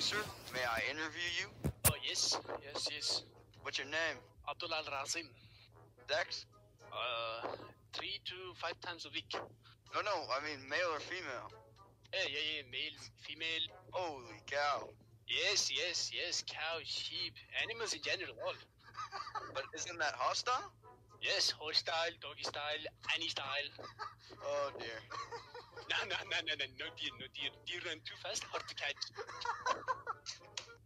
sir. May I interview you? Oh, yes. What's your name? Abdullahrasim. Dex? 3 to 5 times a week. No, I mean male or female. Yeah, male, female. Holy cow. Yes, cow, sheep, animals in general, all. But isn't that hostile? Yes, horse style, doggy style, any style. Oh dear. No deer. Deer run too fast, hard to catch.